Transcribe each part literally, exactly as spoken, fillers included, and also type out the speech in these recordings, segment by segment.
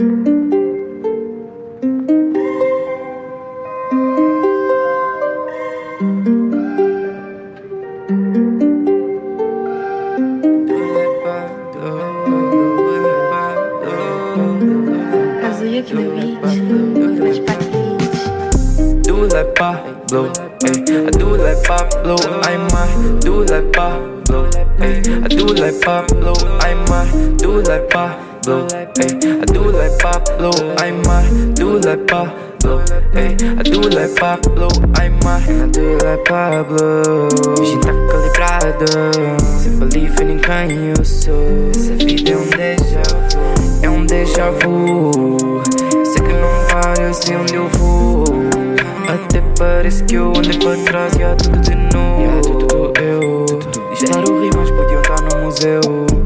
Amuseio aqui no beat, faz paquete. Do like Pablo, ay, I do like Pablo Aimar, do like Pablo, ay, I do like Pablo Aimar, do like Pablo, ay, I do like Pablo Aimar, do like Pablo, ay, I do like Pablo Aimar, I do like Pablo. A gente tá calibrado, sempre ali vendo em quem eu sou. Essa vida é um déjà vu, é um déjà vu. Sei que não paro, eu sei onde eu vou. Até parece que eu andei para trás e há tudo de novo. Yeah, tudo eu. Disparo rimas, podiam estar no museu.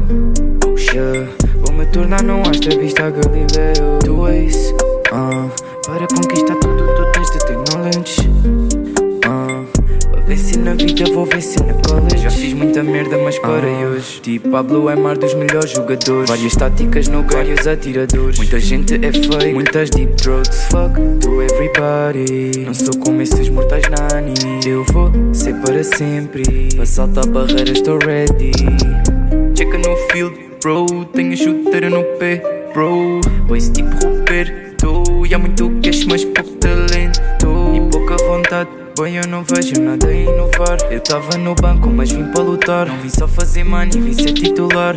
Puxa, vou-me tornar num astro vista a Galileu. Tu és, uh, para conquistar tudo tu tens de ter knowledge. uh, Para vencer na vida vou vencer na college. Já fiz muita merda mas parei uh, hoje. Tipo Pablo Aimar dos melhores jogadores. Várias táticas no vários atiradores. Muita gente é fake, muitas deep throats. Fuck to everybody. Não sou como esses mortais nani. Eu vou ser para sempre. Para saltar barreiras estou ready. Checa no field, bro. Tenho chuteira no pé, bro. Vou esse tipo Roberto. E há muito cash mas pouco talento e pouca vontade. Bem, eu não vejo nada a inovar. Eu tava no banco mas vim para lutar. Não vim só fazer money, vim ser titular.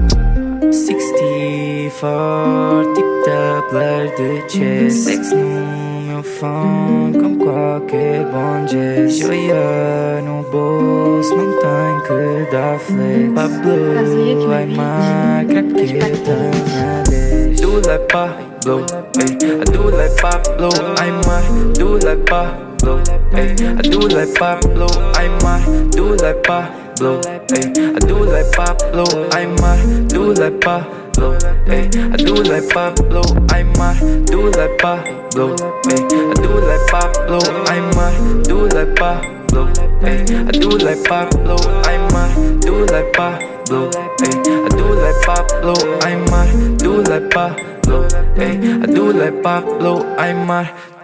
sessenta four, tipo tabler de chess. Sex no meu phone, com qualquer bom jazz. Joia no bolso, não tem que dar flex. Pablo Aimar, craqueta na dez. Do like Pablo, ay, I do like Pablo Aimar, do like Pablo, ay, I do like Pablo Aimar, do like Pablo, ay, I do like Pablo Aimar, do like Pablo, ay, I do like Pablo Aimar, do like Pablo, ay, I do like Pablo Aimar, do like Pablo, ay, I do like Pablo Aimar, do like Pablo, ay, I do like Pablo Aimar, do like Pablo, ay, I do like Pablo Aimar.